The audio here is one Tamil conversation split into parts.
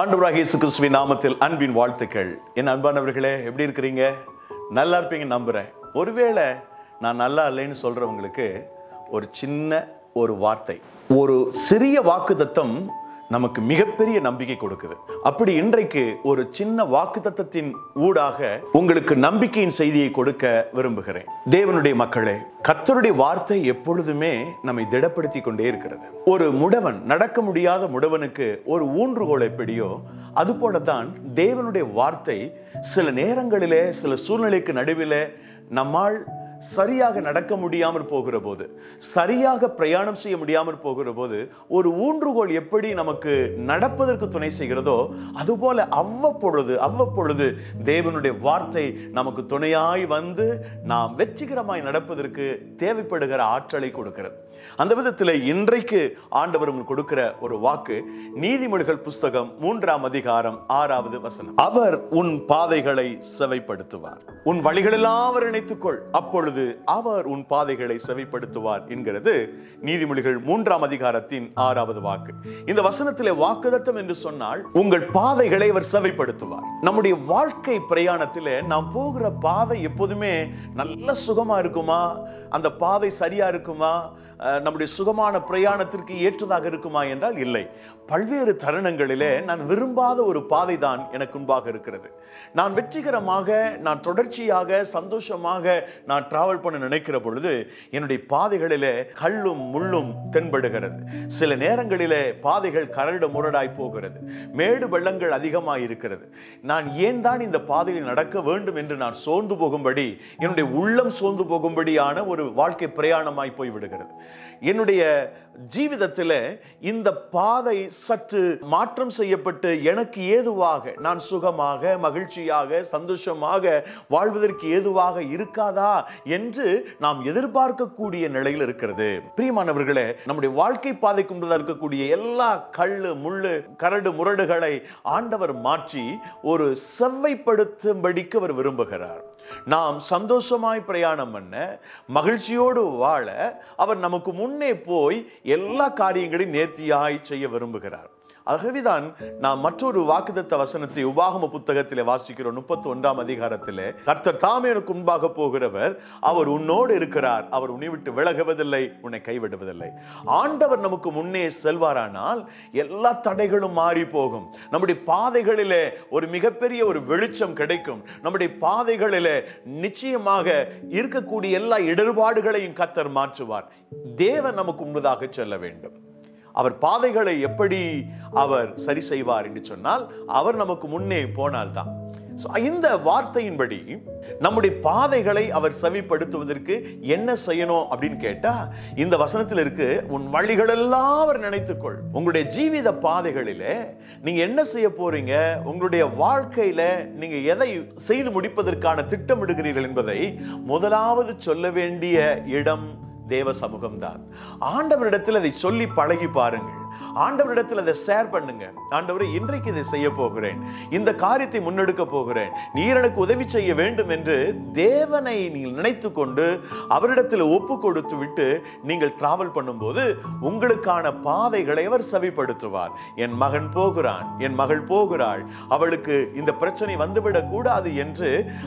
ஆண்டவராகிய இயேசு கிறிஸ்துவின் நாமத்தில் அன்பின் வாழ்த்துக்கள். என் அன்பானவர்களே, எப்படி இருக்கிறீங்க? நல்லா இருப்பீங்க நம்புறேன். ஒருவேளை நான் நல்லா இல்லைன்னு சொல்றவங்களுக்கு ஒரு சின்ன வார்த்தை, ஒரு சிறிய வாக்குத்தத்தம் நமக்கு மிகப்பெரிய நம்பிக்கை கொடுக்குது. அப்படி இன்றைக்கு ஒரு சின்ன வாக்குத்தத்தத்தின் ஊடாக உங்களுக்கு நம்பிக்கையின் செய்தியை கொடுக்க விரும்புகிறேன். தேவனுடைய மக்களே, கர்த்தருடைய வார்த்தை எப்பொழுதுமே நம்மை திடப்படுத்தி கொண்டே இருக்கிறது. ஒரு முடவன், நடக்க முடியாத முடவனுக்கு ஒரு ஊன்றுகோல் எப்படியோ அதுபோலதான் தேவனுடைய வார்த்தை சில நேரங்களிலே, சில சூழ்நிலைக்கு நடுவிலே நம்மால் சரியாக நடக்க முடியாமல் போகிற போது, சரியாக பிரயாணம் செய்ய முடியாமல் போகிற போது, ஒரு ஊன்றுகோல் எப்படி நமக்கு நடப்பதற்கு துணை செய்கிறதோ அதுபோல அவ்வப்பொழுது தேவனுடைய வார்த்தை நமக்கு துணையாய் வந்து நாம் வெற்றிகரமாய் நடப்பதற்கு தேவைப்படுகிற ஆற்றலை கொடுக்கிறது. அந்த விதத்தில் இன்றைக்கு ஆண்டவர் உங்களுக்கு கொடுக்கிற ஒரு வாக்கு நீதிமொழிகள் புஸ்தகம் 3ஆம் அதிகாரம் 6வது வசனம். அவர் உன் பாதைகளை செவைப்படுத்துவார், உன் வழிகளெல்லாம் அவர் நினைத்துக்கொள், அப்பொழுது அவர் உன் பாதைகளை செவைப்படுத்துவார் என்கிறது நீதிமொழிகள் 3ஆம் அதிகாரத்தின் 6வது வாக்கு. இந்த வசனத்திலே வாக்குத்தத்தம் என்று சொன்னால் உங்கள் பாதைகளை அவர் செவைப்படுத்துவார். நம்முடைய வாழ்க்கை பிரயாணத்திலே நாம் போகிற பாதை எப்போதுமே நல்ல சுகமா இருக்குமா? அந்த பாதை சரியா இருக்குமா? நம்முடைய சுகமான பிரயாணத்திற்கு ஏற்றதாக இருக்குமா என்றால் இல்லை. பல்வேறு தருணங்களிலே நான் விரும்பாத ஒரு பாதை தான் எனக்கு முன்பாக இருக்கிறது. நான் வெற்றிகரமாக, நான் தொடர்ச்சியாக, சந்தோஷமாக நான் டிராவல் பண்ண நினைக்கிற பொழுது என்னுடைய பாதைகளிலே கல்லும் முள்ளும் தென்படுகிறது. சில நேரங்களிலே பாதைகள் கரடு முரடாய் போகிறது, மேடு பள்ளங்கள் அதிகமாக இருக்கிறது. நான் ஏன் தான் இந்த பாதையில் நடக்க வேண்டும் என்று நான் சோர்ந்து போகும்படி, என்னுடைய உள்ளம் சோர்ந்து போகும்படியான ஒரு வாழ்க்கை பிரயாணமாய் போய்விடுகிறது. என்னுடைய ஜீவிதத்தில் இந்த பாதை சற்று மாற்றம் செய்யப்பட்டு எனக்கு ஏதுவாக, நான் சுகமாக, மகிழ்ச்சியாக, சந்தோஷமாக வாழ்வதற்கு ஏதுவாக இருக்காதா என்று நாம் எதிர்பார்க்கக்கூடிய நிலையில் இருக்கிறது. பிரியமானவர்களே, நம்முடைய வாழ்க்கை பாதைக்கு முன்பதாக இருக்கக்கூடிய எல்லா கல்லு முள்ளு கரடு முரடுகளை ஆண்டவர் மாற்றி ஒரு செவ்வைப்படுத்தும்படிக்கு அவர் விரும்புகிறார். நாம் சந்தோஷமாய் பிரயாணம் பண்ண, மகிழ்ச்சியோடு வாழ அவர் நமக்கு முன்னே போய் எல்லா காரியங்களையும் நேர்த்தியாய் செய்ய விரும்புகிறார். ஆகவேதான் நாம் மற்றொரு வாக்குத்தத்த வசனத்தை உபாகம புத்தகத்திலே வாசிக்கிறோம். 31ஆம் அதிகாரத்திலே, கர்த்தர் தாமே எனக்கு முன்பாக போகிறவர், அவர் உன்னோடு இருக்கிறார், அவர் உன்னை விட்டு விலகுவதில்லை, உன்னை கைவிடுவதில்லை. ஆண்டவர் நமக்கு முன்னே செல்வாரானால் எல்லா தடைகளும் மாறி போகும். நம்முடைய பாதைகளிலே ஒரு மிகப்பெரிய ஒரு வெளிச்சம் கிடைக்கும். நம்முடைய பாதைகளிலே நிச்சயமாக இருக்கக்கூடிய எல்லா இடர்பாடுகளையும் கர்த்தர் மாற்றுவார். தேவன் நமக்கு முன்பதாக செல்ல வேண்டும். அவர் பாதைகளை எப்படி அவர் சரி செய்வார் என்று சொன்னால், அவர் நமக்கு முன்னே போனால்தான். இந்த வார்த்தையின்படி நம்முடைய பாதைகளை அவர் செவிப்படுத்துவதற்கு என்ன செய்யணும் அப்படின்னு கேட்டா, இந்த வசனத்தில் இருக்கு, உன் வழிகளெல்லாம் அவர் நினைத்துக்கொள். உங்களுடைய ஜீவித பாதைகளிலே நீங்க என்ன செய்ய போறீங்க, உங்களுடைய வாழ்க்கையில நீங்க எதை செய்து முடிப்பதற்கான திட்டமிடுகிறீர்கள் என்பதை முதலாவது சொல்ல வேண்டிய இடம் தேவ சமூகம்தான். ஆண்டவரிடத்தில் அதை சொல்லி பழகி பாருங்கள். ஆண்டவரிடத்தில் அதை ஷேர் பண்ணுங்க. ஆண்டவரே, இன்றைக்கு இதை செய்ய போகிறேன், இந்த காரியத்தை முன்னெடுக்க போகிறேன், நீர் எனக்கு உதவி செய்ய வேண்டும் என்று தேவனை நீங்கள் நினைத்து கொண்டு அவரிடத்தில் ஒப்பு கொடுத்து விட்டு நீங்கள் டிராவல் பண்ணும்போது உங்களுக்கான பாதைகளை அவர் செவிப்படுத்துவார். என் மகன் போகிறான், என் மகள் போகிறாள், அவளுக்கு இந்த பிரச்சனை வந்துவிடக் கூடாது என்று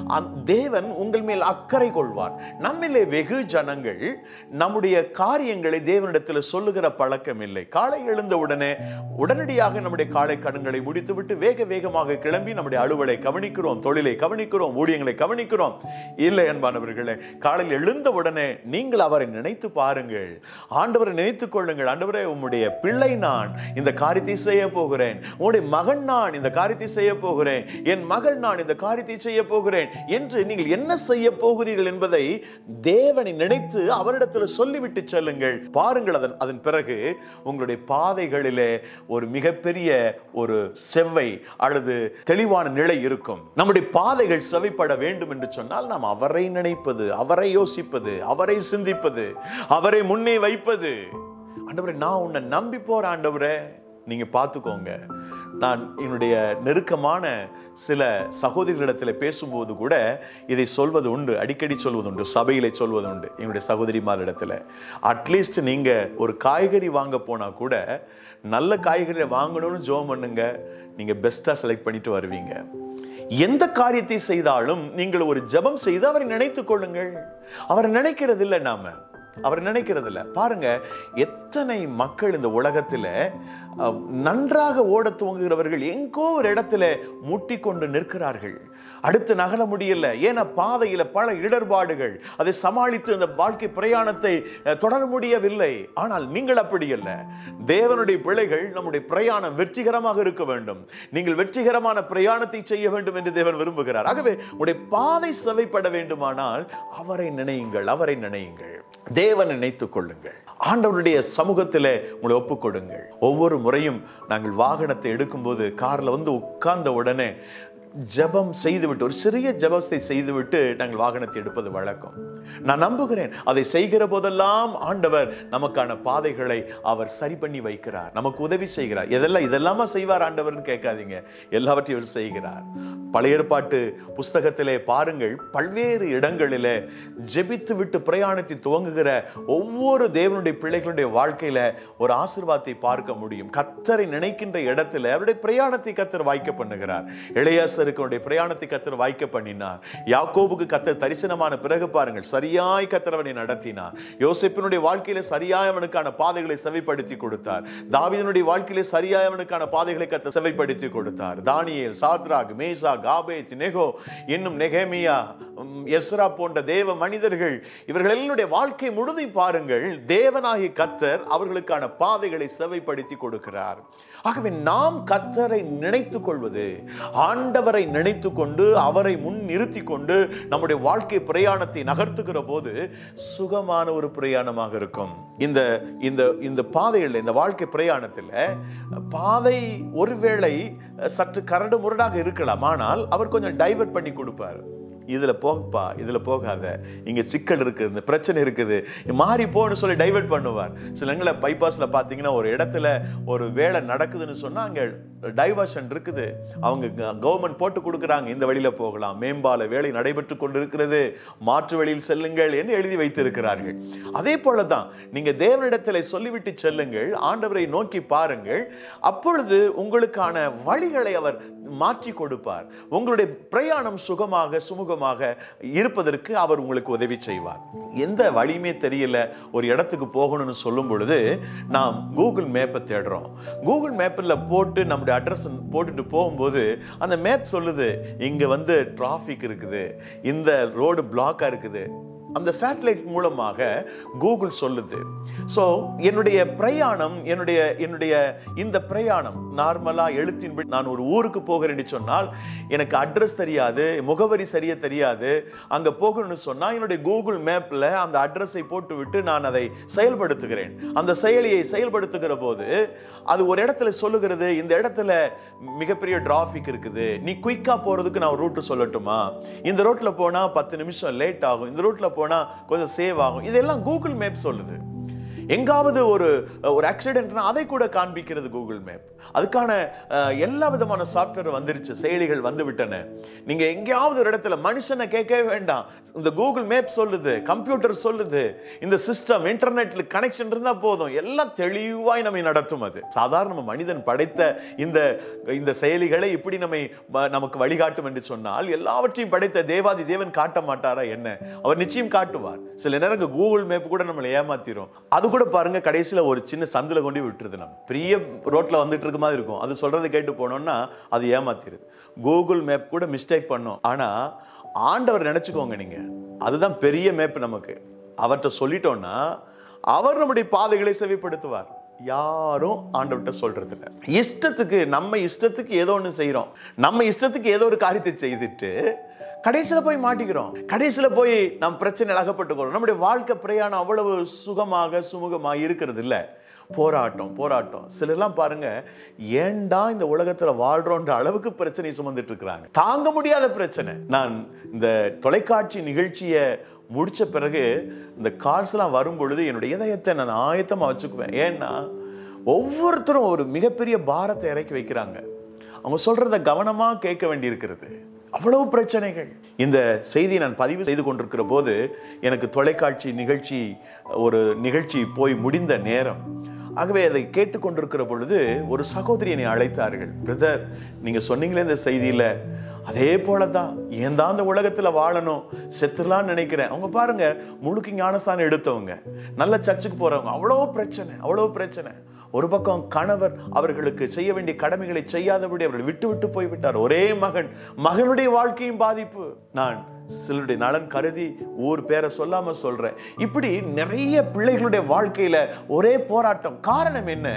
தேவன் உங்கள் மேல் அக்கறை கொள்வார். நம்மிலே வெகு ஜனங்கள் நம்முடைய காரியங்களை தேவனிடத்தில் சொல்லுகிற பழக்கம் இல்லை. காலை எழுந்த உடனே உடனடியாக நம்முடைய காலை கடன்களை முடித்துவிட்டு வேக வேகமாக கிளம்பி நம்முடைய அலுவலை கவனிக்கிறோம், தொழிலை கவனிக்கிறோம், ஊழியங்களை கவனிக்கிறோம். இல்லை அன்பானவர்களே, காலையில் எழுந்த உடனே நீங்கள் அவரை நினைத்து பாருங்கள். ஆண்டவரை நினைத்துக் கொள்ளுங்கள். ஆண்டவரே, உம்முடைய பிள்ளை நான் இந்த காரியத்தை செய்ய போகிறேன், உம்முடைய மகன் நான் இந்த காரியத்தை செய்ய போகிறேன், என் மகள் நான் இந்த காரியத்தை செய்ய போகிறேன் என்று நீங்கள் என்ன செய்ய போகிறீர்கள் என்பதை தேவனை நினைத்து அவரிடத்தில் சொல்லிவிட்டு செல்லுங்கள். பாருங்கள், அதன் பிறகு உங்களுடைய பாதைகளிலே ஒரு மிகப்பெரிய ஒரு செவ்வை அல்லது தெளிவான நிலை இருக்கும். நம்முடைய பாதைகள் செவைப்பட வேண்டும் என்று சொன்னால் நாம் அவரை நினைப்பது, அவரை யோசிப்பது, அவரை சிந்திப்பது, அவரை முன்னே வைப்பது. ஆண்டவரே, நான் உன்னை நம்பி போறேன். ஆண்டவரே, நீங்க பார்த்துக்கோங்க. நான் என்னுடைய நெருக்கமான சில சகோதரிகளிடத்தில் பேசும்போது கூட இதை சொல்வது உண்டு, அடிக்கடி சொல்வது உண்டு, சபையில சொல்வது உண்டு. என்னுடைய சகோதரிமாரிடத்தில் அட்லீஸ்ட் நீங்க ஒரு காய்கறி வாங்க போனா கூட நல்ல காய்கறியை வாங்கணும்னு ஜெபம் பண்ணுங்க. நீங்க பெஸ்டா செலக்ட் பண்ணிட்டு வருவீங்க. எந்த காரியத்தை செய்தாலும் நீங்கள் ஒரு ஜெபம் செய்து அவரை நினைத்துக் கொள்ளுங்கள். அவரை நினைக்கிறது இல்லை, அவர் நினைக்கிறது இல்லை. பாருங்க, எத்தனை மக்கள் இந்த உலகத்தில் நன்றாக ஓட துவங்குகிறவர்கள் எங்கோ ஒரு இடத்துல முட்டிக்கொண்டு நிற்கிறார்கள். அடுத்து நகர முடியல. ஏன்னா பாதையில பல இடர்பாடுகள், அதை சமாளித்து அந்த வாழ்க்கை பிரயாணத்தை தொடர முடியவில்லை. ஆனால் நீங்கள் அப்படி அல்ல. தேவனுடைய பிள்ளைகள், நம்முடைய பிரயாணம் வெற்றிகரமாக இருக்க வேண்டும். நீங்கள் வெற்றிகரமான பிரயாணத்தை செய்ய வேண்டும் என்று தேவன் விரும்புகிறார். ஆகவே உங்களுடைய பாதை செவைப்பட வேண்டுமானால் அவரை நினையுங்கள், அவரை நினையுங்கள், தேவனை நினைத்துக் கொள்ளுங்கள். ஆண்டவருடைய சமூகத்திலே உங்களை ஒப்புக்கொடுங்கள். ஒவ்வொரு முறையும் நாங்கள் வாகனத்தை எடுக்கும்போது கார்ல வந்து உட்கார்ந்த உடனே ஜெபம் செய்துவிட்டு, ஒரு சிறிய ஜெபத்தை செய்துவிட்டு நாங்கள் வாகனத்தை எடுப்பது வழக்கம். நான் நம்புகிறேன் அதை செய்கிற போதெல்லாம் ஆண்டவர் நமக்கான பாதைகளை அவர் சரி பண்ணி வைக்கிறார், நமக்கு உதவி செய்கிறார். இதெல்லாமா செய்வார் ஆண்டவர்னு கேட்காதீங்க, எல்லாவற்றையும் அவர் செய்கிறார். பழைய ஏற்பாட்டு புஸ்தகத்திலே பாருங்கள், பல்வேறு இடங்களிலே ஜெபித்து விட்டு பிரயாணத்தை துவங்குகிற ஒவ்வொரு தேவனுடைய பிள்ளைகளுடைய வாழ்க்கையில ஒரு ஆசீர்வாதத்தை பார்க்க முடியும். கர்த்தரை நினைக்கின்ற இடத்துல அவருடைய பிரயாணத்தை கர்த்தர் வாய்க்க பண்ணுகிறார். இளையாசருக்கு பிரயாணத்தை கர்த்தர் வாய்க்க பண்ணினார். யாக்கோபுக்கு கர்த்தர் தரிசனமான பிறகு பாருங்கள், சரியாய் கர்த்தர் அவனை நடத்தினார். யோசேப்பினுடைய வாழ்க்கையில சரியாய் அவனுக்கான பாதைகளை செவைப்படுத்தி கொடுத்தார். தாவீதினுடைய வாழ்க்கையில சரியாய் அவனுக்கான பாதைகளை கர்த்தர் செவைப்படுத்தி கொடுத்தார். தானியேல், சாத்ராக், மேசாக், ஆபேத், நேகோ, இன்னும் நெகேமியா, எஸ்ரா போன்ற தேவ மனிதர்கள், இவர்களுடைய வாழ்க்கை முழுதை பாருங்கள், தேவனாகிய கர்த்தர் அவர்களுக்கான பாதைகளை செவைப்படுத்தி கொடுக்கிறார். ஆகவே நாம் கர்த்தரை நினைத்துக் கொள்வது, ஆண்டவரை நினைத்துக் கொண்டு அவரை முன் நிறுத்தி கொண்டு நம்முடைய வாழ்க்கை பிரயாணத்தை நகர்த்துகிற போது சுகமான ஒரு பிரயாணமாக இருக்கும். இந்த பாதையில், இந்த வாழ்க்கை பிரயாணத்தில் பாதை ஒருவேளை சற்று கரடு முரடாக இருக்கலாம், ஆனால் அவர் கொஞ்சம் டைவர்ட் பண்ணி கொடுப்பார். இதுல போகப்பா, இதுல போகாத, இங்க சிக்கல் இருக்குது, இந்த பிரச்சனை இருக்குது, மாறி போன்னு சொல்லி டைவர்ட் பண்ணுவார். சிலங்களை பைபாஸ்ல பாத்தீங்கன்னா ஒரு இடத்துல ஒரு வேலை நடக்குதுன்னு சொன்னா அங்க டைவர்ஷன் இருக்குது, அவங்க கவர்மெண்ட் போட்டு கொடுக்குறாங்க, இந்த வழியில போகலாம், மேம்பால வேலை நடைபெற்று கொண்டிருக்கிறது, மாற்று வழியில் செல்லுங்கள் என்று எழுதி வைத்திருக்கிறார்கள். அதே போலதான் நீங்க தேவனிடத்தில் சொல்லிவிட்டு செல்லுங்கள், ஆண்டவரை நோக்கி பாருங்கள், அப்பொழுது உங்களுக்கான வழிகளை அவர் மாற்றி கொடுப்பார். உங்களுடைய பிரயாணம் சுகமாக சுமூகமாக இருப்பதற்கு அவர் உங்களுக்கு உதவி செய்வார். எந்த வழியுமே தெரியல, ஒரு இடத்துக்கு போகணும்னு சொல்லும் பொழுது நாம் கூகுள் மேப்பை தேடுறோம். கூகுள் மேப்பில் போட்டு நம்முடைய அட்ரஸ் போட்டுட்டு போகும்போது அந்த மேப் சொல்லுது, இங்க வந்து டிராஃபிக் இருக்குது, இந்த ரோடு பிளாக்கா இருக்குது. அந்த சேட்டலைட் மூலமாக கூகுள் சொல்லுது. ஸோ என்னுடைய பிரயாணம், என்னுடைய இந்த பிரயாணம் நார்மலா எழுத்தின்படி நான் ஒரு ஊருக்கு போகிறேன்னு சொன்னால் எனக்கு அட்ரஸ் தெரியாது, முகவரி சரியா தெரியாது. அங்க போகணும்னு சொன்னா என்னுடைய கூகுள் மேப்ல அந்த அட்ரஸை போட்டு விட்டு நான் அதை செயல்படுத்துகிறேன். அந்த செயலியை செயல்படுத்துகிற போது அது ஒரு இடத்துல சொல்லுகிறது, இந்த இடத்துல மிகப்பெரிய டிராஃபிக் இருக்குது, நீ குயிக்கா போறதுக்கு நான் ரூட் சொல்லட்டுமா, இந்த ரோட்ல போனா 10 நிமிஷம் லேட் ஆகும், இந்த ரோட்ல போனா கொஞ்சம் சேவ் ஆகும். இதெல்லாம் கூகுள் மேப் சொல்லுது. எங்காவது ஒரு ஆக்சிடென்ட்னா அதை கூட காண்பிக்கிறது கூகுள் மேப். அதுக்கான எல்லா விதமான சாஃப்ட்வேர் வந்துருச்சு, செயலிகள் வந்து விட்டன. நீங்க எங்கேயாவது ஒரு இடத்துல மனுஷனை கேட்கவே வேண்டாம், இந்த கூகுள் மேப் சொல்லுது, கம்ப்யூட்டர் சொல்லுது, இந்த சிஸ்டம் இன்டர்நெட்ல கனெக்ஷன் இருந்தா போதும், எல்லாம் தெளிவாய் நம்மை நடத்தும். அது சாதாரண மனிதன் படைத்த இந்த செயலிகளை இப்படி நமக்கு வழிகாட்டும் என்று சொன்னால், எல்லாவற்றையும் படைத்த தேவாதி தேவன் காட்ட மாட்டாரா என்ன? அவர் நிச்சயம் காட்டுவார். சில நேரம் கூகுள் மேப் கூட நம்மளை ஏமாத்திரும். அது கூட பாருங்க, கடைசியில ஒரு சின்ன சந்தில கொண்டு விட்டுருது. நம்ம பெரிய ரோட்ல வந்துட்டு இருக்க மாதிரி இருக்கும், அது சொல்றதை கேட்டு போனோம்னா அது ஏமாத்திருது. கூகுள் மேப் கூட மிஸ்டேக் பண்ணும். ஆனா ஆண்டவர் நினைச்சுக்கோங்க, நீங்க அதுதான் பெரிய மேப். நமக்கு அவர்கிட்ட சொல்லிட்டோம்னா அவர் நம்முடைய பாதைகளை செவிப்படுத்துவார். யாரும் ஆண்டவர்கிட்ட சொல்றது இல்லை. இஷ்டத்துக்கு, நம்ம இஷ்டத்துக்கு ஏதோ ஒன்று செய்யறோம், நம்ம இஷ்டத்துக்கு ஏதோ ஒரு காரியத்தை செய்துட்டு கடைசியில போய் மாட்டிக்கிறோம், கடைசியில போய் நம் பிரச்சனை அகப்பட்டுக்கிறோம். நம்முடைய வாழ்க்கை பிரயாணம் அவ்வளவு சுகமாக சுமூகமாக இருக்கிறது இல்லை. போராட்டம். சிலர்லாம் பாருங்க, ஏண்டா இந்த உலகத்துல வாழ்றோன்ற அளவுக்கு பிரச்சனை சுமந்துட்டு இருக்கிறாங்க, தாங்க முடியாத பிரச்சனை. நான் இந்த தொலைக்காட்சி நிகழ்ச்சியை முடிச்ச பிறகு இந்த கால்ஸ் எல்லாம் வரும் பொழுது என்னுடைய இதயத்தை நான் ஆயத்தமா வச்சுக்குவேன். ஏன்னா ஒவ்வொருத்தரும் ஒரு மிகப்பெரிய பாரத்தை இறக்கி வைக்கிறாங்க. அவங்க சொல்றத கவனமா கேட்க வேண்டியிருக்கிறது. அவ்வளவு பிரச்சனைகள். இந்த செய்தியை நான் பதிவு செய்து கொண்டிருக்கிற போது எனக்கு தொலைக்காட்சி நிகழ்ச்சி போய் முடிந்த நேரம். ஆகவே அதை கேட்டுக்கொண்டிருக்கிற பொழுது ஒரு சகோதரி என்னை அழைத்தார்கள். பிரதர், நீங்க சொன்னீங்களே இந்த செய்தியில, அதே போலதான் ஏன் தான் அந்த உலகத்துல வாழணும், செத்துலான்னு நினைக்கிறேன். அவங்க பாருங்க, முழுக்க ஞானஸ்தானம் எடுத்தவங்க, நல்ல சர்ச்சுக்கு போறவங்க, அவ்வளவு பிரச்சனை. ஒரு பக்கம் கணவர் அவர்களுக்கு செய்ய வேண்டிய கடமைகளை செய்யாதபடி அவர்கள் விட்டு போய்விட்டார். ஒரே மகனுடைய வாழ்க்கையும் பாதிப்பு. நான் சிலருடைய நலன் கருதி ஊர் பேரை சொல்லாம சொல்றேன். இப்படி நிறைய பிள்ளைகளுடைய வாழ்க்கையில ஒரே போராட்டம். காரணம் என்ன?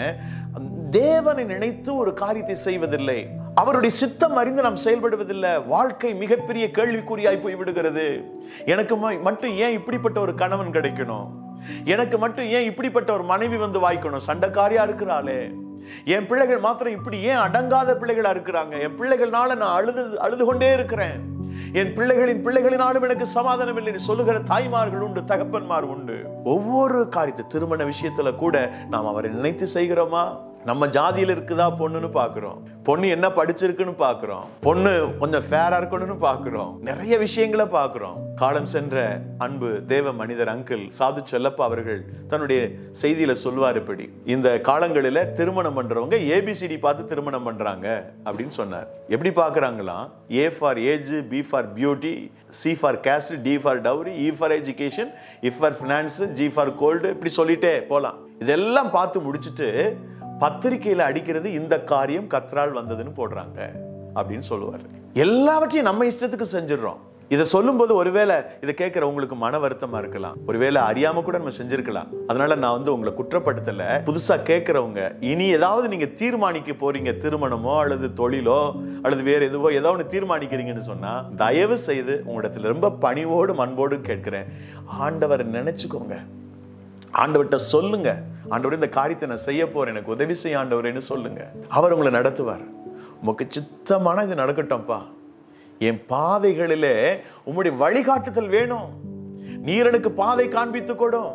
தேவனை நினைத்து ஒரு காரியத்தை செய்வதில்லை, அவருடைய சித்தம் அறிந்து நாம் செயல்படுவதில்லை. வாழ்க்கை மிகப்பெரிய கேள்விக்குறியாய் போய் விடுகிறது. எனக்கு மட்டும் ஏன் இப்படிப்பட்ட ஒரு கணவன் கிடைக்கணும்? எனக்கு மட்டும் ஏன் இப்படிப்பட்ட ஒரு மனைவி வந்து வாய்க்கணும்? சண்டைக்காரியா இருக்கிறாளே, என் பிள்ளைகள் மாத்திரம் இப்படி ஏன் அடங்காத பிள்ளைகளா இருக்கிறாங்க? என் பிள்ளைகள்னால நான் அழுது கொண்டே இருக்கிறேன். என் பிள்ளைகளினாலும் எனக்கு சமாதானம் இல்லை சொல்லுகிற தாய்மார்கள் உண்டு, தகப்பன்மார் உண்டு. ஒவ்வொரு காரியத்தை, திருமண விஷயத்துல கூட நாம் அவரை நினைத்து செய்கிறோமா? நம்ம ஜாதியில இருக்குதா பொண்ணுன்னு பாக்குறோம், பொண்ணு என்ன படிச்சிருக்குன்னு பாக்குறோம், பொண்ணு கொஞ்சம் ஃபேரா இருக்கணும்னு பாக்குறோம், நிறைய விஷயங்களை பாக்குறோம். காலம் சென்ற அன்பு தேவ மனிதர் அங்கிள் சாது செல்லப்பா அவர்கள் தன்னுடைய செய்தியில சொல்வார், இப்படி இந்த காலங்களில திருமணம் பண்றவங்க ஏபிசிடி பார்த்து திருமணம் பண்றாங்க அப்படின்னு சொன்னார். எப்படி பாக்குறாங்களாம்? A for age, B for beauty, C for caste, D for dowry, E for education, F for finance, G for gold, இப்படி சொல்லிட்டே போலாம். இதெல்லாம் பார்த்து முடிச்சுட்டு பத்திரிகையில அடிக்கிறது இந்த காரியம் கர்த்தரால் வந்ததுன்னு போடுறாங்க அப்படின்னு சொல்லுவார். எல்லாவற்றையும் நம்ம இஷ்டத்துக்கு செஞ்சிடறோம். இதை சொல்லும் போது ஒருவேளை இதை கேட்கிற உங்களுக்கு மன வருத்தமா இருக்கலாம், ஒருவேளை அறியாம கூட நம்ம செஞ்சிருக்கலாம். அதனால நான் உங்களை குற்றப்படுத்தல. புதுசா கேட்கிறவங்க, இனி ஏதாவது நீங்க தீர்மானிக்க போறீங்க, திருமணமோ அல்லது தொழிலோ அல்லது வேற எதுவோ ஏதோ ஒன்று தீர்மானிக்கிறீங்கன்னு சொன்னா, தயவு செய்து உங்களிடத்துல ரொம்ப பணிவோடு அன்போடு கேட்கிறேன், ஆண்டவரை நினைச்சுக்கோங்க. ஆண்டவர்கிட்ட சொல்லுங்க, ஆண்டவர் இந்த காரியத்தை நான் செய்ய போறேன், எனக்கு உதவி செய்ய ஆண்டவரேன்னு சொல்லுங்க. அவர் உங்களை நடத்துவார். உமக்கு சித்தமான இது நடக்கட்டும்பா, என் பாதைகளிலே உம்முடைய வழிகாட்டுதல் வேணும், நீர் எனக்கு பாதை காண்பித்து கொடும்,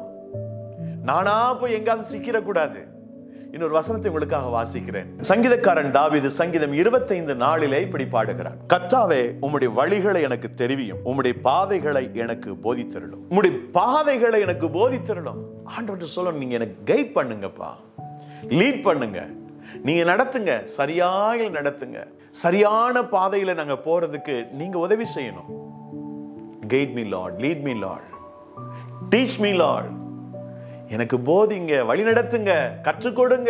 நானா போய் எங்காவது சிக்கிடக்கூடாது. இன்னொரு வசனத்தை உங்களுக்காக வாசிக்கிறேன். சங்கீதக்காரன் தாவீது சங்கீதம் 25:4 இப்படி பாடுகிறார். கர்த்தாவே, உம்முடைய வழிகளை எனக்கு தெரிவியும், உம்முடைய பாதைகளை எனக்கு போதித்தருளும். உம்முடைய பாதைகளை எனக்கு போதித்தருளும். ஆண்டவர்கிட்ட சொல்லணும், நீங்க எனக்கு கைட் பண்ணுங்கப்பா, லீட் பண்ணுங்க, நீங்க நடத்துங்க, சரியாக நடத்துங்க, சரியான பாதையில நாங்க போறதுக்கு நீங்க உதவி செய்யணும். Guide me lord, lead me lord, teach me lord. எனக்கு போதிங்க, வழி நடத்துங்க, கற்றுக் கொடுங்க.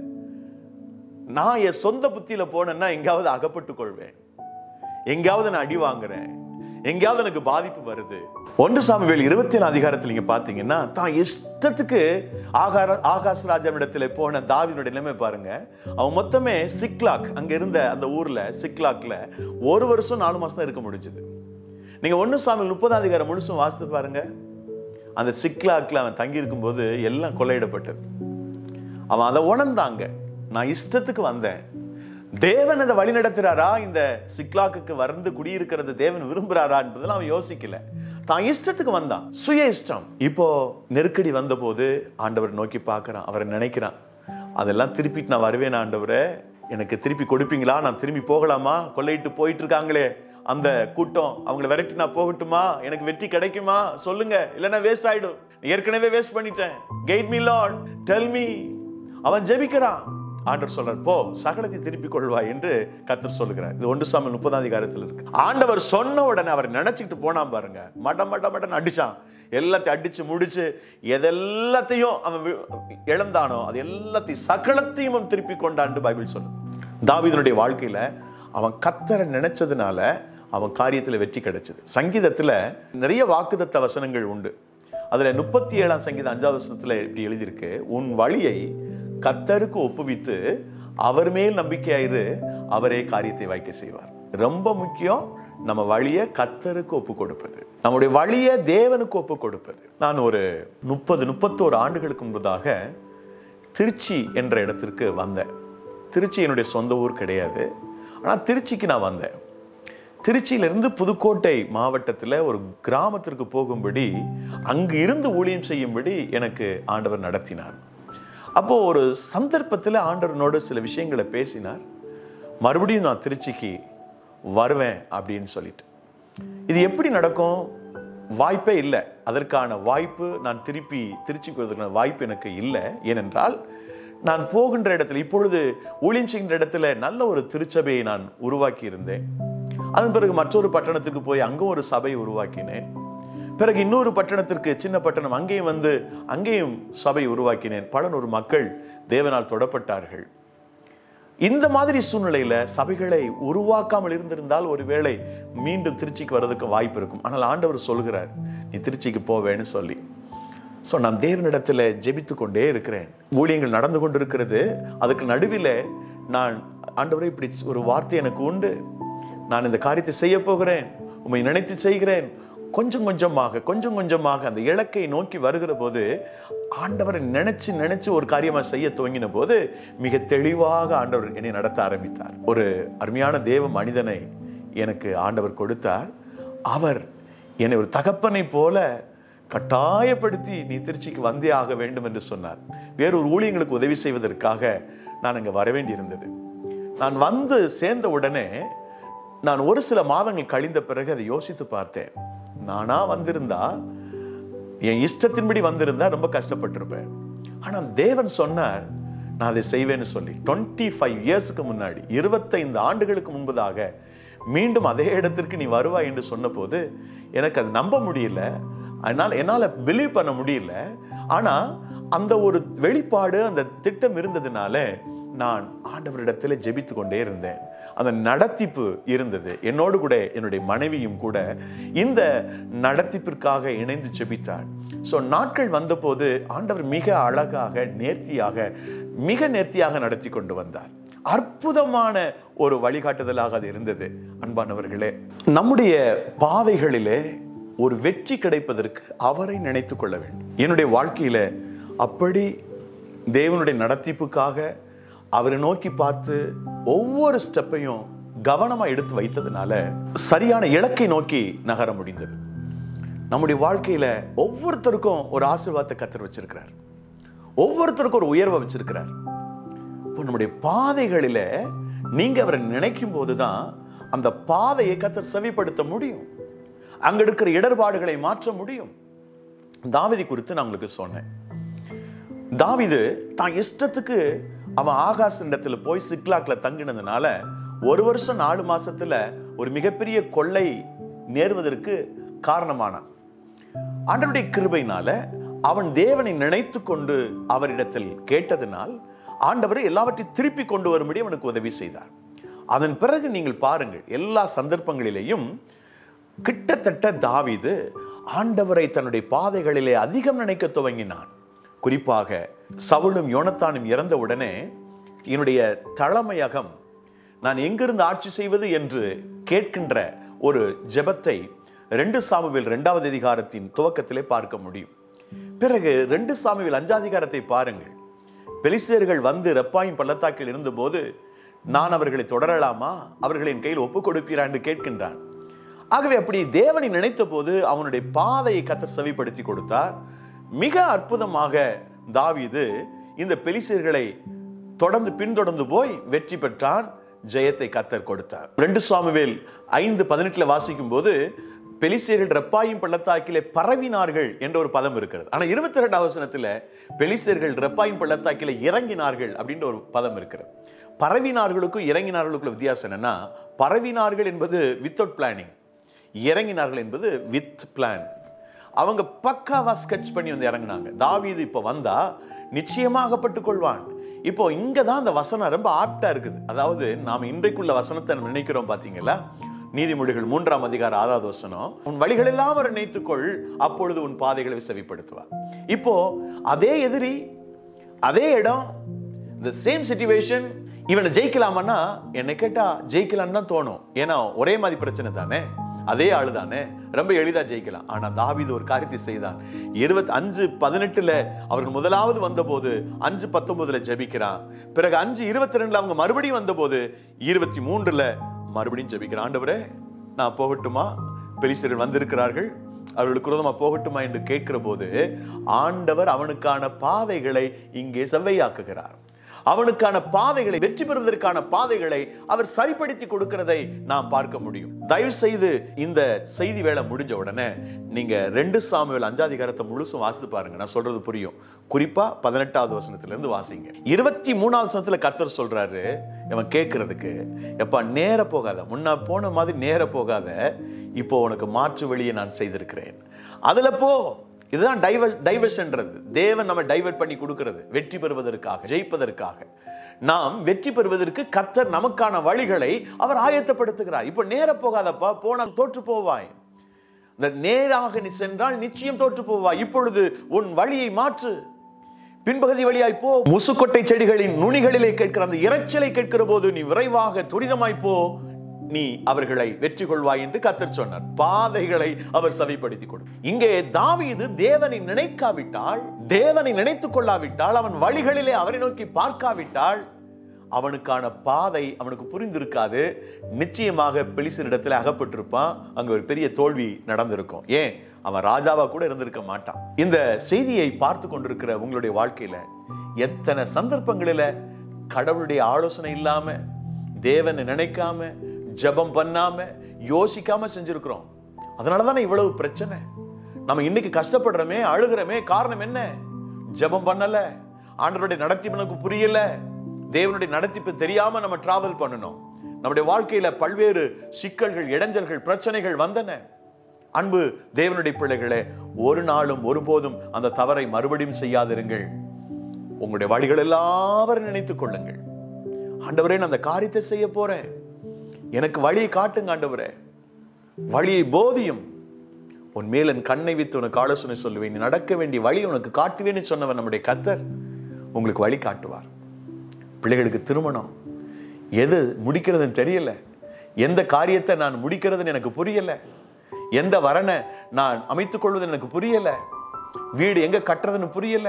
நான் என் சொந்த புத்தியில போனேன்னா எங்காவது அகப்பட்டுக் கொள்வேன், எங்காவது நான் அடி வாங்குறேன், எங்கேயாவது எனக்கு பாதிப்பு வருது. 1 சாமுவேல் 27 நீங்க பாத்தீங்கன்னா, தான் இஷ்டத்துக்கு ஆகாஸ் ராஜாவிடத்துல போன தாவீதுடைய நிலைமை பாருங்க. அவன் மொத்தமே சிக்லாக், அங்க இருந்த அந்த ஊர்ல சிக்லாக்ல 1 வருஷம் 4 மாசம் தான் இருக்க முடிஞ்சது. நீங்க 1 சாமுவேல் 30 முழுசும் வாசித்து பாருங்க. அந்த சிக்லாக்ல அவன் தங்கி இருக்கும் போது எல்லாம் கொள்ளையிடப்பட்டது. அவன் அதை உணர்ந்தாங்க, நான் இஷ்டத்துக்கு வந்தேன், தேவன் அதை வழி நடத்துறாரா, இந்த சிக்லாக்கு வந்து குடியிருக்கிறது தேவன் விரும்புறாரா என்பதெல்லாம் அவன் யோசிக்கல. தான் இஷ்டத்துக்கு வந்தான், சுய இஷ்டம். இப்போ நெருக்கடி வந்த போது ஆண்டவர் நோக்கி பார்க்கறான், அவரை நினைக்கிறான், அதெல்லாம் திருப்பிட்டு நான் வருவேன் ஆண்டவரே, எனக்கு திருப்பி கொடுப்பீங்களா, நான் திரும்பி போகலாமா, கொள்ளையிட்டு போயிட்டு இருக்காங்களே அந்த கூட்டம், அவங்களை விரட்டி நான் போகட்டுமா, எனக்கு வெற்றி கிடைக்குமா சொல்லுங்க, இல்லைன்னா வேஸ்ட் ஆயிடும், ஏற்கனவே வேஸ்ட் பண்ணிட்டேன், guide me lord, tell me. அவன் ஜெபிக்கிறான். ஆண்டவர் சொல்றார், போ, சகலத்தை திருப்பிக் கொள்வாய் என்று கர்த்தர் சொல்லுகிறார். இது 1 சாமுவேல் 30 இருக்கு. ஆண்டவர் சொன்ன உடனே அவர் நினைச்சுக்கிட்டு போனா பாருங்க, மட்டம் அடிச்சான். எல்லாத்தையும் அடிச்சு முடிச்சு எதெல்லாத்தையும் அவன் இழந்தானோ அது எல்லாத்தையும் சகலத்தையும் அவன் திருப்பி கொண்டான்னு பைபிள் சொல்லுது. தாவீதுனுடைய வாழ்க்கையில அவன் கர்த்தரை நினைச்சதுனால அவன் காரியத்துல வெற்றி கிடைச்சது. சங்கீதத்துல நிறைய வாக்குத்தத்த வசனங்கள் உண்டு. அதுல 37 சங்கீதம் 5வது வசனத்துல இப்படி எழுதியிருக்கு, உன் வழியை கர்த்தருக்கு ஒப்புவித்து அவர் மேல் நம்பிக்கையாயிரு, அவரே காரியத்தை வாய்க்க செய்வார். ரொம்ப முக்கியம், நம்ம வழியை கர்த்தருக்கு ஒப்பு கொடுப்பது, நம்முடைய வழியை தேவனுக்கு ஒப்பு கொடுப்பது. நான் ஒரு 30-31 ஆண்டுகளுக்கு முன்பதாக திருச்சி என்ற இடத்திற்கு வந்தேன். திருச்சி என்னுடைய சொந்த ஊர் கிடையாது, ஆனால் திருச்சிக்கு நான் வந்தேன். திருச்சியிலிருந்து புதுக்கோட்டை மாவட்டத்தில் ஒரு கிராமத்திற்கு போகும்படி, அங்கு இருந்து ஊழியம் செய்யும்படி எனக்கு ஆண்டவர் நடத்தினார். அப்போ ஒரு சந்தர்ப்பத்தில் ஆண்டவனோடு சில விஷயங்களை பேசினார். மறுபடியும் நான் திருச்சிக்கு வருவேன் அப்படின்னு சொல்லிட்டு. இது எப்படி நடக்கும்? வாய்ப்பே இல்லை. அதற்கான வாய்ப்பு, நான் திருச்சிக்கு வருவதற்கான வாய்ப்பு எனக்கு இல்லை. ஏனென்றால் நான் போகின்ற இடத்துல, இப்பொழுது ஊழியம் செய்கின்ற இடத்துல நல்ல ஒரு திருச்சபையை நான் உருவாக்கி இருந்தேன். அதன் பிறகு மற்றொரு பட்டணத்துக்கு போய் அங்கும் ஒரு சபையை உருவாக்கினேன். பிறகு இன்னொரு பட்டணத்திற்கு, சின்ன பட்டணம், அங்கேயும் சபை உருவாக்கினேன். பல நூறு மக்கள் தேவனால் தொடப்பட்டார்கள். இந்த மாதிரி சூழ்நிலையில சபைகளை உருவாக்காமல் இருந்திருந்தால் ஒருவேளை மீண்டும் திருச்சிக்கு வர்றதுக்கு வாய்ப்பு இருக்கும். ஆனால் ஆண்டவர் சொல்கிறார், நீ திருச்சிக்கு போவேன்னு சொல்லி. நான் தேவனிடத்துல ஜெபித்து கொண்டே இருக்கிறேன். ஊழியங்கள் நடந்து கொண்டிருக்கிறது. அதுக்கு நடுவில் நான், ஆண்டவரே இப்படி ஒரு வார்த்தை எனக்கு உண்டு, நான் இந்த காரியத்தை செய்ய போகிறேன், உம்மை நினைத்து செய்கிறேன். கொஞ்சம் கொஞ்சமாக அந்த இலக்கை நோக்கி வருகிற போது, ஆண்டவரை நினைச்சு ஒரு காரியமா செய்ய துவங்கின போது மிக தெளிவாக ஆண்டவர் என்னை நடத்த ஆரம்பித்தார். ஒரு அருமையான தேவ மனிதனை எனக்கு ஆண்டவர் கொடுத்தார். அவர் என்னை ஒரு தகப்பனை போல கட்டாயப்படுத்தி நீ திருச்சிக்கு வந்தே ஆக வேண்டும் என்று சொன்னார். வேறொரு ஊழியங்களுக்கு உதவி செய்வதற்காக நான் அங்கே வர வேண்டி இருந்தது. நான் வந்து சேர்ந்த உடனே, நான் ஒரு சில மாதங்கள் கழிந்த பிறகு அதை யோசித்து பார்த்தேன். நானா வந்திருந்தா, என் இஷ்டத்தின்படி வந்திருந்தா ரொம்ப கஷ்டப்பட்டிருப்பேன். ஆனால் தேவன் சொன்னார், நான் அதை செய்வேன்னு சொல்லி. 25 இயர்ஸுக்கு முன்னாடி, 25 ஆண்டுகளுக்கு முன்பதாக மீண்டும் அதே இடத்திற்கு நீ வருவாய் என்று சொன்ன போது எனக்கு அது நம்ப முடியல. என்னால் பிலீவ் பண்ண முடியல. ஆனா அந்த ஒரு வெளிப்பாடு, அந்த திட்டம் இருந்ததுனால நான் ஆண்டவரிடத்தில் ஜெபித்து கொண்டே இருந்தேன். அந்த நடத்திப்பு இருந்தது. என்னோடு கூட என்னுடைய மனைவியும் கூட இந்த நடத்திப்பிற்காக இணைந்து ஜெபித்தாள். நாட்கள் வந்தபோது ஆண்டவர் மிக அழகாக, மிக நேர்த்தியாக நடத்தி கொண்டு வந்தார். அற்புதமான ஒரு வழிகாட்டுதலாக அது இருந்தது. அன்பானவர்களே, நம்முடைய பாதைகளிலே ஒரு வெற்றி கிடைப்பதற்கு அவரை நினைத்துக் கொள்ள வேண்டும். என்னுடைய வாழ்க்கையில அப்படி தேவனுடைய நடத்திப்புக்காக அவரை நோக்கி பார்த்து ஒவ்வொரு ஸ்டெப்பையும் கவனமா எடுத்து வைத்ததுனால சரியான இலக்கை நோக்கி நகர முடிந்தது. நம்முடைய வாழ்க்கையில ஒவ்வொருத்தருக்கும் ஒரு ஆசீர்வாதத்தை கர்த்தர் வச்சிருக்கிறார். ஒவ்வொருத்தருக்கும் ஒரு உயர்வை வச்சிருக்கிறார். இப்போ நம்முடைய பாதைகளில நீங்க அவரை நினைக்கும் போதுதான் அந்த பாதையை கர்த்தர் செவிப்படுத்த முடியும். அங்க இருக்கிற இடர்பாடுகளை மாற்ற முடியும். தாவீது குறித்து நான் உங்களுக்கு சொன்னேன். தாவீது தான் இஷ்டத்துக்கு அவன் ஆகாஸ் இடத்துல போய் சிக்லாக்ல தங்கினதுனால 1 வருஷம் 4 மாசத்துல ஒரு மிகப்பெரிய கொள்ளை நேர்வதற்கு காரணமானான். ஆண்டவருடைய கிருபையினால அவன் தேவனை நினைத்து கொண்டு அவரிடத்தில் கேட்டதனால் ஆண்டவர் எல்லாவற்றையும் திருப்பி கொண்டு வரும்படி அவனுக்கு உதவி செய்தார். அதன் பிறகு நீங்கள் பாருங்கள், எல்லா சந்தர்ப்பங்களிலேயும் கிட்டத்தட்ட தாவீது ஆண்டவரை தன்னுடைய பாதைகளிலே அதிகம் நினைக்க துவங்கினான். குறிப்பாக சவுலும் யோனத்தானும் இறந்த உடனே என்னுடைய தலைமையகம் நான் எங்கிருந்து ஆட்சி செய்வது என்று கேட்கின்ற ஒரு ஜெபத்தை 2 சாமுவேல் 2வது அதிகாரத்தின் துவக்கத்திலே பார்க்க முடியும். பிறகு 2 சாமுவேல் 5வது அதிகாரத்தை பாருங்கள். பெலிஸ்தேயர்கள் வந்து ரெப்பாயிம் பள்ளத்தாக்கில் இருந்தபோது, நான் அவர்களை தொடரலாமா, அவர்களின் கையில் ஒப்புக் கொடுப்பீரா என்று கேட்கின்றான். ஆகவே அப்படி தேவனை நினைத்த போது அவனுடைய பாதையை கர்த்தர் செவிப்படுத்தி கொடுத்தார். மிக அற்புதமாக தாவீது இந்த பெலிஸ்தேயர்களை பின்தொடர்ந்து போய் வெற்றி பெற்றான். ஜெயத்தை கர்த்தர் கொடுத்தார். 2 சாமுவேல் 5:18 வாசிக்கும் போது பெலிஸ்தேயர்கள் ரெப்பாயிம் பள்ளத்தாக்கிலே பரவினார்கள் என்ற ஒரு பதம் இருக்கிறது. ஆனா 22வது வசனத்துல பெலிஸ்தேயர்கள் ரெப்பாயிம் பள்ளத்தாக்கிலே இறங்கினார்கள் அப்படின்ற ஒரு பதம் இருக்கிறது. பரவினார்களுக்கும் இறங்கினார்களுக்கும் வித்தியாசம் என்னன்னா, பரவினார்கள் என்பது வித்தவுட் பிளானிங், இறங்கினார்கள் என்பது வித் பிளான். அவங்க பக்காவா ஸ்கெட்ச் பண்ணி வந்து இறங்கினாங்க. தாவீது இப்ப வந்தா நிச்சயமாக பட்டுக்கொள்வான். இப்போ இங்கதான் அந்த வசனம் ரொம்ப ஆப்டா இருக்குது. அதாவது நாம இன்றைக்குள்ள வசனத்தை நம்ம நினைக்கிறோம் பாத்தீங்களா? நீதிமொழிகள் 3ஆம் அதிகாரம் 6வது வசனம், உன் வழிகள் எல்லாம் நினைத்துக்கொள், அப்பொழுது உன் பாதைகளை செவிப்படுத்துவார். இப்போ அதே எதிரி, அதே இடம், the same situation, இவனை ஜெயிக்கலாமன்னா என்னை கேட்டா ஜெயிக்கலான்னு தான் தோணும். ஏன்னா ஒரே மாதிரி பிரச்சனை தானே, அதே ஆளு தானே, ரொம்ப எளிதா ஜெயிக்கலாம். ஆனா தாவீது ஒரு காரியத்தை செய்தான். 5:18 அவர்கள் முதலாவது வந்தபோது 5:19 ஜெபிக்கிறான். பிறகு 5:22 அவங்க மறுபடியும் வந்தபோது 23 மறுபடியும் ஜெபிக்கிறான். ஆண்டவரே நான் போகட்டுமா, பெலிஸ்தேயர்கள் வந்திருக்கிறார்கள், அவர்களுக்கு விரோதமா போகட்டுமா என்று கேட்கிற போது ஆண்டவர் அவனுக்கான பாதைகளை இங்கே செவ்வையாக்குகிறார். அவனுக்கான பாதைகளை, வெற்றி பெறுவதற்கான பாதைகளை அவர் சரிப்படுத்தி கொடுக்கிறதை நாம் பார்க்க முடியும். தயவு செய்து இந்த செய்தி வேளை முடிஞ்ச உடனே நீங்க 2 சாமுவேல் 5ஆம் அதிகாரத்தை முழுசும் வாசித்து பாருங்க. நான் சொல்றது புரியும். குறிப்பா 18வது வசனத்திலிருந்து வாசிங்க. 23வது வசனத்துல கர்த்தர் சொல்றாரு, இவன் கேட்கறதுக்கு, எப்பா நேர போகாத, முன்ன போன மாதிரி நேர போகாத, இப்போ உனக்கு மாற்று வழியை நான் செய்திருக்கிறேன், அதுல போ. இதுதான் டைவர்ஷன்றது. தேவன் நம்ம டைவர்ட் பண்ணி கொடுக்கிறது வெற்றி பெறுவதற்காக, ஜெயிப்பதற்காக. நாம் வெற்றி பெறுவதற்கு கர்த்தர் நமக்கான வழிகளை அவர் ஆயத்தப்படுத்துகிறார். இப்போ நேர போகாதப்பா, போனால் தோற்று போவாய். இந்த நேராக நீ சென்றால் நிச்சயம் தோற்று போவாய். இப்பொழுது உன் வழியை மாற்று, பின்பகுதி வழியாய் போ. முசுக்கொட்டை செடிகளின் நுனிகளிலே கேட்கிற அந்த இரைச்சலை கேட்கிற போது நீ விரைவாக துரிதமாய் போ, நீ அவர்களை வெற்றி கொள்வாய் என்று கர்த்தர் சொன்னார். பாதைகளை அவர் சவிப்படுத்தி கொடு. இங்கே தாவீது தேவனை நினைக்காவிட்டால், தேவனை நினைத்துக் கொள்ளாவிட்டால், அவன் வழிகளிலே அவரை நோக்கி பார்க்காவிட்டால் அவனுக்கான பாதை அவனுக்கு புரிந்திருக்காது. நிச்சயமாக பெலிஸ்தரிடத்தில் அகப்பட்டிருப்பான். அங்க ஒரு பெரிய தோல்வி நடந்திருக்கும். ஏன், அவன் ராஜாவா கூட இருந்திருக்க மாட்டான். இந்த செய்தியை பார்த்து கொண்டிருக்கிற உங்களுடைய வாழ்க்கையில எத்தனை சந்தர்ப்பங்களில கடவுளுடைய ஆலோசனை இல்லாம, தேவனை நினைக்காம, ஜெபம் பண்ணாம, யோசிக்காம செஞ்சிருக்கிறோம். அதனாலதானே இவ்வளவு பிரச்சனை. நம்ம இன்னைக்கு கஷ்டப்படுறோமே, அழுகிறோமே, காரணம் என்ன? ஜெபம் பண்ணல, ஆண்டவருடைய நடத்திப்பு நமக்கு புரியல, தேவனுடைய நடத்திப்பு தெரியாம நம்ம டிராவல் பண்ணணும். நம்முடைய வாழ்க்கையில பல்வேறு சிக்கல்கள், இடைஞ்சல்கள், பிரச்சனைகள் வந்தன. அன்பு தேவனுடைய பிள்ளைகளே, ஒரு நாளும் ஒருபோதும் அந்த தவறை மறுபடியும் செய்யாதிருங்கள். உங்களுடைய வழிகள் எல்லாவரும் நினைத்துக் கொள்ளுங்கள். ஆண்டவரே, நான் அந்த காரியத்தை செய்ய போறேன், எனக்கு வழியை காட்டுங்க ஆண்டவரே, வழியை போதியும். உன் மேல் என் கண்ணை வைத்து உனக்கு ஆலோசனை சொல்லுவேன், நீ நடக்க வேண்டிய வழி உனக்கு காட்டுவேன்னு சொன்னவன் நம்முடைய கர்த்தர் உங்களுக்கு வழி காட்டுவார். பிள்ளைகளுக்கு திருமணம், எது முடிக்கிறதுன்னு தெரியல, எந்த காரியத்தை நான் முடிக்கிறதுன்னு எனக்கு புரியல, எந்த வரனை நான் அமைத்துக் கொள்வதுன்னு எனக்கு புரியல, வீடு எங்க கட்டுறதுன்னு புரியல,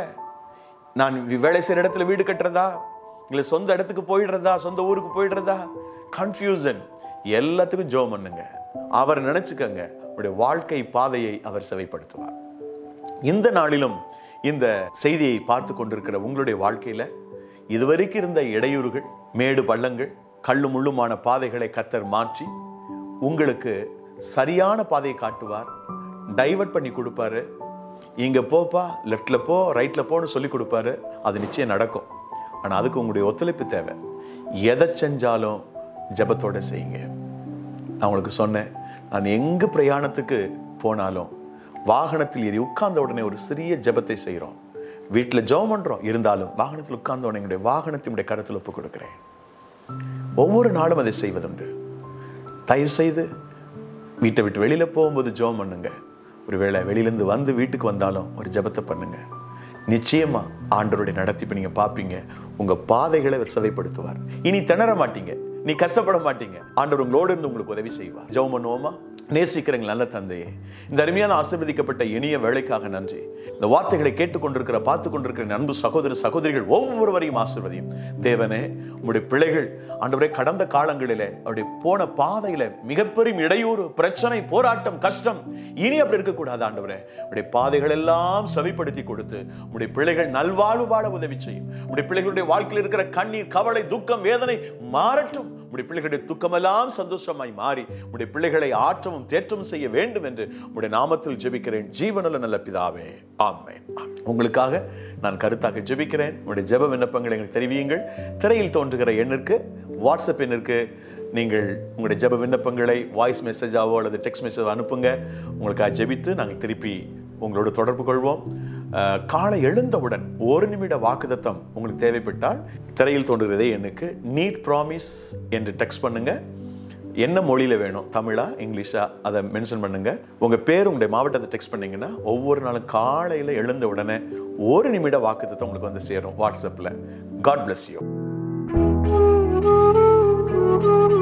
நான் வேலை செய்யற இடத்துல வீடு கட்டுறதா, இல்லை சொந்த இடத்துக்கு போயிடுறதா, சொந்த ஊருக்கு போயிடுறதா, கன்ஃபியூசன். எல்லாத்துக்கும் ஜெபம் பண்ணுங்க, அவர் நினைச்சுக்கங்க, உங்களுடைய வாழ்க்கை பாதையை அவர் செவைப்படுத்துவார். இந்த நாளிலும் இந்த செய்தியை பார்த்து கொண்டிருக்கிற உங்களுடைய வாழ்க்கையில இதுவரைக்கும் இருந்த இடையூறுகள், மேடு பள்ளங்கள், கள்ளு முள்ளுமான பாதைகளை கர்த்தர் மாற்றி உங்களுக்கு சரியான பாதையை காட்டுவார். டைவர்ட் பண்ணி கொடுப்பாரு. இங்க போப்பா, லெஃப்ட்ல போ, ரைட்ல போன்னு சொல்லி கொடுப்பாரு. அது நிச்சயம் நடக்கும். ஆனா அதுக்கு உங்களுடைய ஒத்துழைப்பு தேவை. எதை செஞ்சாலும் ஜெபத்தோட செய்யுங்க. நான் உங்களுக்கு சொன்னேன், நான் எங்க பிரயாணத்துக்கு போனாலும் வாகனத்தில் ஏறி உட்கார்ந்த உடனே ஒரு சிறிய ஜெபத்தை செய்கிறோம். வீட்டில் ஜெபம் பண்றோம், இருந்தாலும் வாகனத்தில் உட்கார்ந்த உடனே என்னுடைய வாகனத்தினுடைய கருத்தில் ஒப்புக் கொடுக்கிறேன். ஒவ்வொரு நாளும் அதை செய்வதுண்டு. தயவு செய்து வீட்டை விட்டு வெளியில போகும்போது ஜெபம் பண்ணுங்க. ஒருவேளை வெளியிலேருந்து வந்து வீட்டுக்கு வந்தாலும் ஒரு ஜெபத்தை பண்ணுங்க. நிச்சயமா ஆண்டவருடைய நடத்திப்ப நீங்க பார்ப்பீங்க. உங்க பாதைகளை அவர் செவைப்படுத்துவார். இனி திணற மாட்டீங்க, நீ கஷ்டப்பட மாட்டீங்க. ஆண்டவர் உங்களோடு இருந்து உங்களுக்கு உதவி செய்வார். ஜெபம் பண்ணுவோமா? நேசிக்கிறீங்க நல்ல தந்தையே, இந்த அருமையான ஆசீர்வதிக்கப்பட்ட இனிய வேலைக்காக நன்றி. இந்த வார்த்தைகளை கேட்டுக்கொண்டிருக்கிற, பார்த்து கொண்டிருக்கிற அன்பு சகோதர சகோதரிகள் ஒவ்வொருவரையும் ஆசீர்வதியும். தேவனே, உங்களுடைய பிள்ளைகள் ஆண்டவரே கடந்த காலங்களிலே அவருடைய போன பாதையில மிகப்பெரும் இடையூறு, பிரச்சனை, போராட்டம், கஷ்டம், இனி அப்படி இருக்கக்கூடாது. ஆண்டவரே, உங்களுடைய பாதைகள் எல்லாம் செவிப்படுத்தி கொடுத்து உங்களுடைய பிள்ளைகள் நல்வாழ்வு வாழ உதவி செய்யும். உங்களுடைய பிள்ளைகளுடைய வாழ்க்கையில் இருக்கிற கண்ணீர், கவலை, துக்கம், வேதனை மாறட்டும். உடைய பிள்ளைகளுடைய துக்கமெல்லாம் சந்தோஷமாய் மாறி உடைய பிள்ளைகளை ஆற்றவும் தேற்றவும் செய்ய வேண்டும் என்று உடைய நாமத்தில் ஜெபிக்கிறேன் ஜீவனுள்ள நல்ல பிதாவே, ஆமென். உங்களுக்காக நான் கருத்தாக ஜெபிக்கிறேன். உங்களுடைய ஜெப விண்ணப்பங்களை எங்களுக்கு தெரிவியுங்கள். திரையில் தோன்றுகிற எண்ணிற்கு, வாட்ஸ்அப் எண்ணிற்கு நீங்கள் உங்களுடைய ஜெப விண்ணப்பங்களை வாய்ஸ் மெசேஜாவோ அல்லது டெக்ஸ்ட் மெசேஜ் அனுப்புங்க. உங்களுக்காக ஜெபித்து நாங்கள் திருப்பி உங்களோட தொடர்பு கொள்வோம். காலை எழுந்தவுடன் 1 நிமிட வாக்குத்தத்தம் உங்களுக்கு தேவைப்பட்டால் திரையில் தோன்றுகிறதே எண்ணுக்கு நீட் ப்ராமிஸ் என்று டெக்ஸ்ட் பண்ணுங்க. என்ன மொழியில வேணும், தமிழா இங்கிலீஷா, அதை மென்ஷன் பண்ணுங்க. உங்க பேர், உங்களுடைய மாவட்டத்தை டெக்ஸ்ட் பண்ணீங்கன்னா ஒவ்வொரு நாளும் காலையில் எழுந்த உடனே 1 நிமிட வாக்குத்தத்தம் உங்களுக்கு வந்து சேரும் வாட்ஸ்அப்ல. God bless you.